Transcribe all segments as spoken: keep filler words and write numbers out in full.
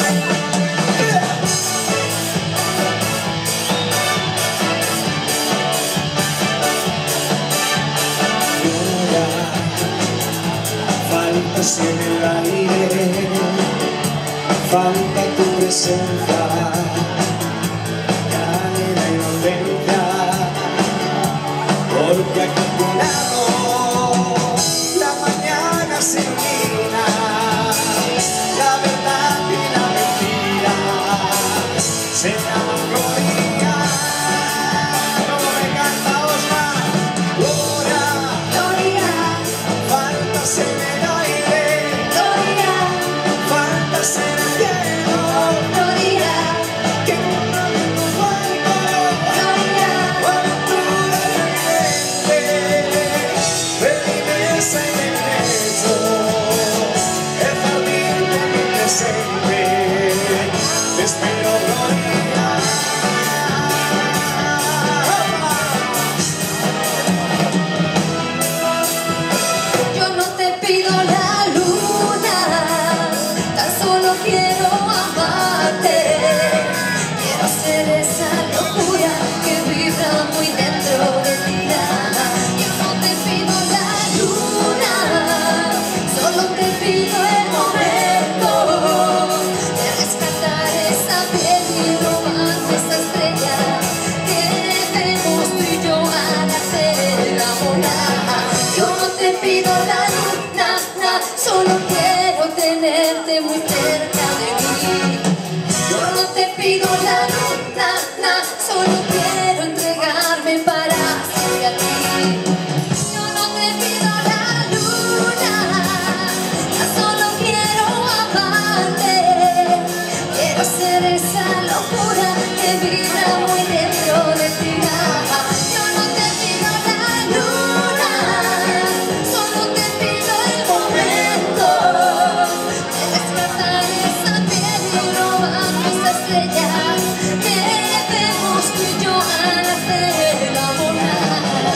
Faltas en el aire, falta tu presencia, cae la inocencia, porque aquí a tu lado la mañana se ilumina, la verdad y la mentira se llaman gloria. Como me canta Osman, gloria, gloria, faltas en el aire, gloria, faltas en el cielo, gloria, que no me falta, gloria, aventura evidente, redimesa en el lecho, el jardín de mi presente, te espero, gloria. Yo no te pido la luna, tan solo quiero amarte. Quiero ser esa locura que vibra muy dentro de ti. Yo no te pido la luna, solo te pido el momento de rescatar esa piel y robar esa estrella que vemos tú y yo al hacer la volar. Yo no te pido la luna, na, solo quiero tenerte muy cerca de mí. Yo no te pido la luna, na, solo quiero entregarme para siempre a ti. Yo no te pido la luna, na, solo quiero amarte. Quiero ser esa locura que vibra muy dentro de ti. Yo no te pido la luna, solo te pido el momento de rescatar esa piel y robar esa estrella que vemos tú y yo al hacerla volar.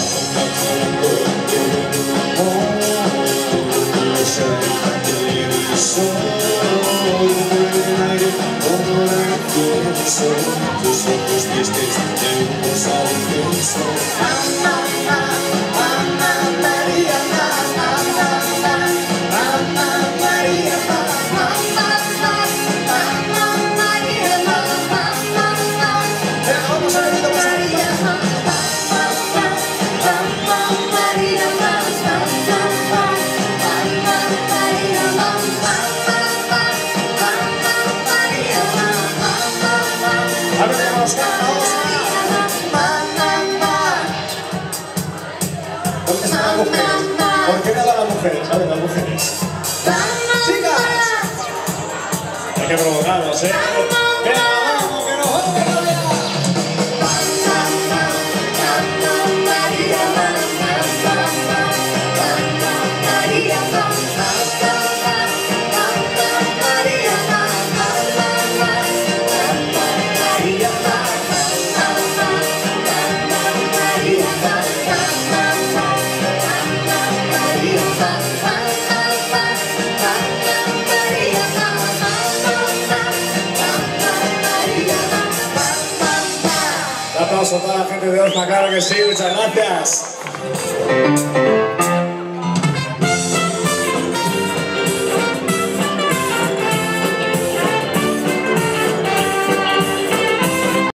Tus ojos tristes de un rosado intenso. Mamá, mamá, María, mamá, mamá, mamá, María, mamá, Mamá, María, mamá, mamá, vamos a ver esto, María, mamá, mamá, mamá, María, mamá, mamá, mamá, María, mamá, mamá, mamá, María, mamá, mamá. a ver cómo nos cantamos. ¿Dónde están las mujeres? ¿Por qué nada las mujeres? A ver, las mujeres. ¡Chicas! Hay que provocarlos, ¿eh? ¡Venga, vamos, que nos vamos todavía! Un aplauso a toda la gente de Osma, claro que sí, muchas gracias.